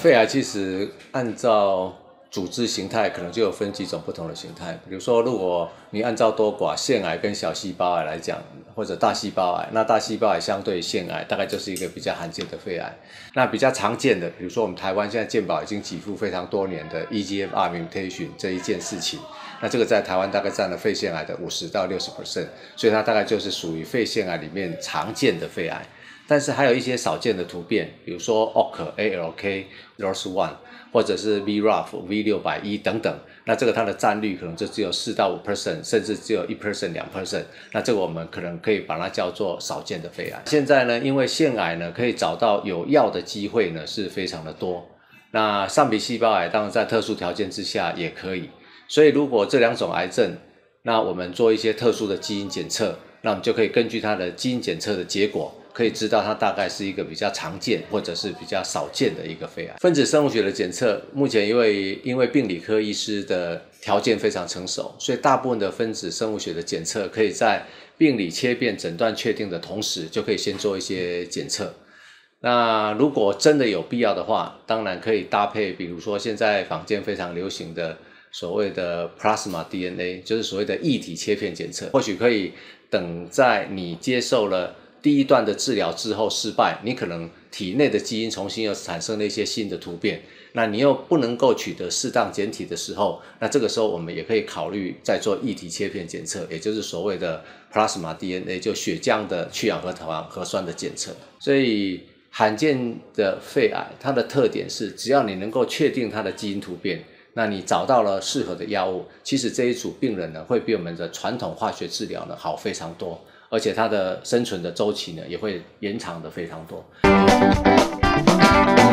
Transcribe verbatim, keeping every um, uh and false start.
肺癌其实按照组织形态，可能就有分几种不同的形态。比如说，如果你按照多寡腺癌跟小细胞癌来讲，或者大细胞癌，那大细胞癌相对于腺癌，大概就是一个比较罕见的肺癌。那比较常见的，比如说我们台湾现在健保已经给付非常多年的 E G F R mutation 这一件事情，那这个在台湾大概占了肺腺癌的百分之五十到百分之六十， 所以它大概就是属于肺腺癌里面常见的肺癌。但是还有一些少见的突变，比如说 O C A L K、R O S 一 或者是 V R A F、V 六百一 等等，那这个它的占率可能就只有百分之四到百分之五， 甚至只有百分之一、百分之二， 那这个我们可能可以把它叫做少见的肺癌。现在呢，因为腺癌呢可以找到有药的机会呢是非常的多，那上皮细胞癌当然在特殊条件之下也可以，所以如果这两种癌症，那我们做一些特殊的基因检测，那我们就可以根据它的基因检测的结果，可以知道它大概是一个比较常见或者是比较少见的一个肺癌。分子生物学的检测，目前因为因为病理科医师的条件非常成熟，所以大部分的分子生物学的检测可以在病理切片诊断确定的同时，就可以先做一些检测。那如果真的有必要的话，当然可以搭配，比如说现在坊间非常流行的所谓的 plasma D N A， 就是所谓的液体切片检测，或许可以等在你接受了第一段的治疗之后失败，你可能体内的基因重新又产生了一些新的突变，那你又不能够取得适当检体的时候，那这个时候我们也可以考虑再做液体切片检测，也就是所谓的 plasma D N A， 就血浆的去氧核糖核酸的检测。所以罕见的肺癌它的特点是，只要你能够确定它的基因突变，那你找到了适合的药物，其实这一组病人呢会比我们的传统化学治疗呢好非常多，而且它的生存的周期呢也会延长的非常多。